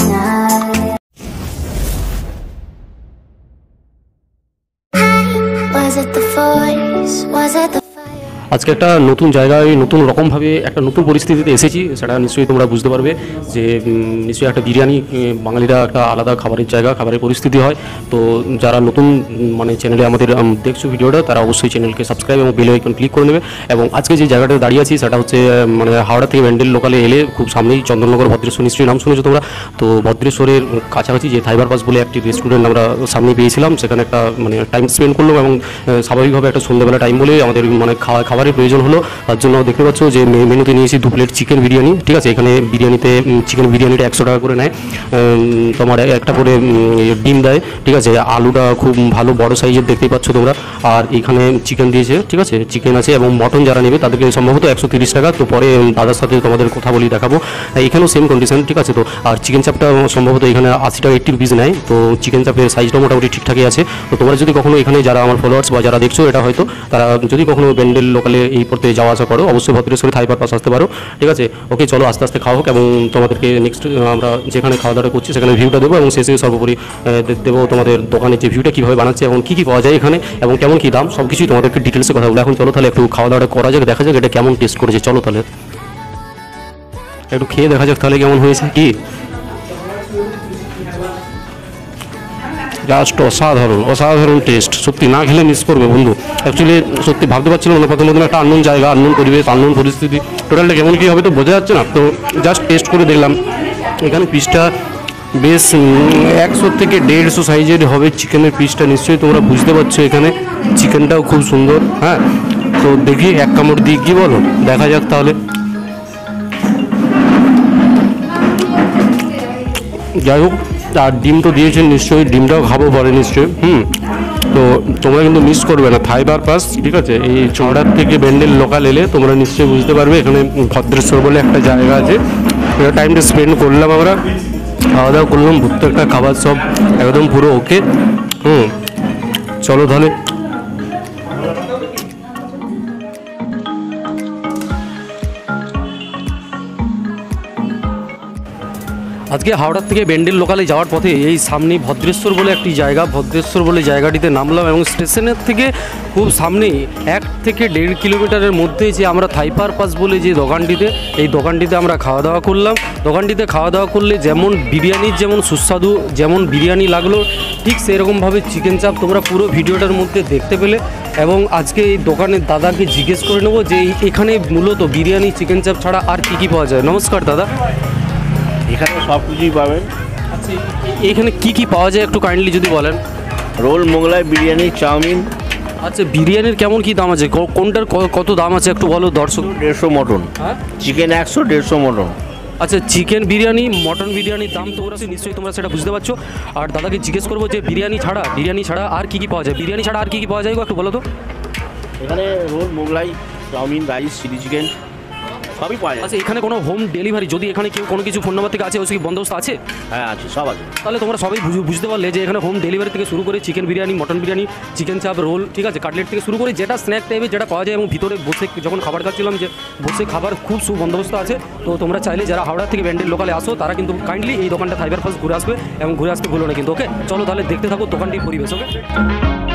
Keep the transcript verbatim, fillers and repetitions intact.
আজকে একটা নতুন জায়গায় নতুন রকমভাবে একটা নতুন পরিস্থিতিতে এসেছি, সেটা নিশ্চয়ই তোমরা বুঝতে পারবে যে নিশ্চয়ই একটা বিরিয়ানি বাঙালিরা একটা আলাদা খাবারের জায়গা, খাবারের পরিস্থিতি হয়। তো যারা নতুন মানে চ্যানেলে আমাদের দেখছো ভিডিওটা, তারা অবশ্যই চ্যানেলকে সাবস্ক্রাইব এবং বেল আইকন ক্লিক করে নেবে। এবং আজকে যে জায়গাটা দাঁড়িয়ে আছি সেটা হচ্ছে মানে হাওড়া থেকে ব্যান্ডেল লোকালে এলে খুব সামনেই চন্দননগর ভদ্রেশ্বর, নিশ্চয়ই নাম শুনেছো তোমরা। তো ভদ্রেশ্বরের কাছাকাছি যে থাইবার পাস বলে একটি রেস্টুরেন্ট আমরা সামনে পেয়েছিলাম, সেখানে একটা মানে টাইম স্পেন্ড করলাম এবং স্বাভাবিকভাবে একটা সন্ধ্যাবেলা টাইম বলে আমাদের মানে খাওয়া খাবারের প্রয়োজন হলো। তার জন্য দেখতে পাচ্ছ যে মেনুতে নিয়েছি দু প্লেট চিকেন বিরিয়ানি, ঠিক আছে। এখানে বিরিয়ানিতে চিকেন বিরিয়ানিটা একশো টাকা করে নেয়, তোমার একটা করে ডিম দেয়, ঠিক আছে। আলুটা খুব ভালো বড় সাইজের দেখতেই পাচ্ছ তোমরা। আর এখানে চিকেন দিয়েছে, ঠিক আছে, চিকেন আছে। এবং মটন যারা নেবে তাদেরকে সম্ভবত একশো তিরিশ টাকা। তো পরে দাদার সাথে তোমাদের কথা বলি, দেখাবো। এখানেও সেম কন্ডিশন, ঠিক আছে। তো আর চিকেন চাপটা সম্ভবত এখানে আশি টাকা এইট্টি রুপিস নেয়। তো চিকেন চাপের সাইজটা মোটামুটি ঠিকঠাকই আছে। তো তোমরা যদি কখনো এখানে যারা আমার ফলোয়ার্স বা যারা দেখছো এটা হয়তো, তারা যদি কখনো ব্যান্ডেল লোকালে এই পড়তে যাওয়া আসা করো, অবশ্যই ভদ্রেশ্বরে থাইবার পাস আসতে পারো, ঠিক আছে। ওকে, চলো আস্তে আস্তে খাওয়া হোক এবং তোমাদেরকে নেক্সট আমরা যেখানে খাওয়া দাওয়া করছি সেখানে ভিউটা দেবো এবং শেষে সর্বোপরি দেবো তোমাদের দোকানের যে ভিউটা কীভাবে বানাচ্ছে এবং কী কী পাওয়া যায় এখানে এবং কেমন কী দাম, সব কিছুই তোমাদেরকে ডিটেলসে কথা বলো। এখন চলো তাহলে একটু খাওয়া দাওয়াটা করা যাক, দেখা যাক এটা কেমন টেস্ট করেছে। চলো তাহলে একটু খেয়ে দেখা যাক তাহলে কেমন হয়েছে। কি জাস্ট অসাধারণ, অসাধারণ টেস্ট, সত্যি না খেলে মিস করবে বন্ধু। অ্যাকচুয়ালি সত্যি ভাবতে পারছিলাম না প্রথম প্রথম একটা আননোন জায়গা, আননোন পরিবেশ, আননোন পরিস্থিতি, টোটালটা কেমন কী হবে তো বোঝা যাচ্ছে না। তো জাস্ট টেস্ট করে দেখলাম। এখানে পিসটা বেশ একশো থেকে দেড়শো সাইজের হবে চিকেনের পিসটা, নিশ্চয়ই তোমরা বুঝতে পারছো। এখানে চিকেনটাও খুব সুন্দর। হ্যাঁ, তো দেখি এক কামড় দিই, কী বলো, দেখা যাক তাহলে। যাই হোক, আর ডিম তো দিয়েছেন নিশ্চয়ই, ডিমটাও খাবো পরে নিশ্চয়ই। হুম, তো তোমরা কিন্তু মিস করবে না থাইবার পাস, ঠিক আছে। এই চৌড়ার থেকে ব্যান্ডেল লোকাল এলে তোমরা নিশ্চয়ই বুঝতে পারবে এখানে ভদ্রেশ্বর বলে একটা জায়গা আছে। এটা টাইমটা স্পেন্ড করলাম, আমরা খাওয়া দাওয়া করলাম, প্রত্যেকটা খাবার সব একদম পুরো ওকে। হুম, চলো তাহলে। আজকে হাওড়ার থেকে ব্যান্ডেল লোকালে যাওয়ার পথে এই সামনেই ভদ্রেশ্বর বলে একটি জায়গা, ভদ্রেশ্বর বলে জায়গাটিতে নামলাম এবং স্টেশনের থেকে খুব সামনেই এক থেকে দেড় কিলোমিটারের মধ্যেই যে আমরা থাইপার পাস বলে যে দোকানটিতে, এই দোকানটিতে আমরা খাওয়া দাওয়া করলাম। দোকানটিতে খাওয়া দাওয়া করলে যেমন বিরিয়ানির যেমন সুস্বাদু, যেমন বিরিয়ানি লাগলো, ঠিক সেরকমভাবে চিকেন চাপ তোমরা পুরো ভিডিওটার মধ্যে দেখতে পেলে। এবং আজকে এই দোকানের দাদাকে জিজ্ঞেস করে নেবো যে এখানে মূলত বিরিয়ানি, চিকেন চাপ ছাড়া আর কী কী পাওয়া যায়। নমস্কার দাদা। এখানে সব কিছুই পাবেন। আচ্ছা, এখানে কি কি পাওয়া যায় একটু কাইন্ডলি যদি বলেন। Roll, Mughlai, biryani, chowmein. আচ্ছা, বিরিয়ানির কেমন কি দাম আছে, কোনটার কত দাম আছে একটু বলো দর্শক। দেড়শো মটন, হ্যাঁ, চিকেন একশো, দেড়শো মটন। আচ্ছা, চিকেন বিরিয়ানি, মটন বিরিয়ানির দাম তোমরা নিশ্চয়ই তোমরা সেটা বুঝতে পারছো। আর দাদাকে জিজ্ঞেস করবো যে বিরিয়ানি ছাড়া, বিরিয়ানি ছাড়া আর কি কি পাওয়া যায়, বিরিয়ানি ছাড়া আর কি কি পাওয়া যায় একটু বলো তো। এখানে roll, Mughlai, chowmein, rice, chilli chicken সবই পাওয়া যায়। আচ্ছা, এখানে কোনো হোম ডেলিভারি যদি এখানে কেউ কোনো কিছু ফোন নাম্বার থেকে আছে, ওই কি বন্দোবস্ত আছে? হ্যাঁ আছে, সব আছে। তাহলে তোমরা সবাই বুঝতে পারলে যে এখানে হোম ডেলিভারি থেকে শুরু করে chicken biryani, mutton biryani, chicken chop, roll, ঠিক আছে, কাটলেট থেকে শুরু করে যেটা স্ন্যাক টাইপের যেটা পাওয়া যায় এবং ভিতরে বসে যখন খাবার খাচ্ছিলাম যে বসে খাবার খুব সুবন্দোবস্ত আছে। তো তোমরা চাইলে যারা হাওড়া থেকে ব্যান্ডেল লোকালে আসো তারা কিন্তু কাইন্ডলি এই দোকানটা থাইবার পাস ঘুরে আসবে এবং ঘুরে আসতে ভুলো না কিন্তু। ওকে, চলো তাহলে দেখতে থাকো দোকানটির পরিবেশ। ওকে।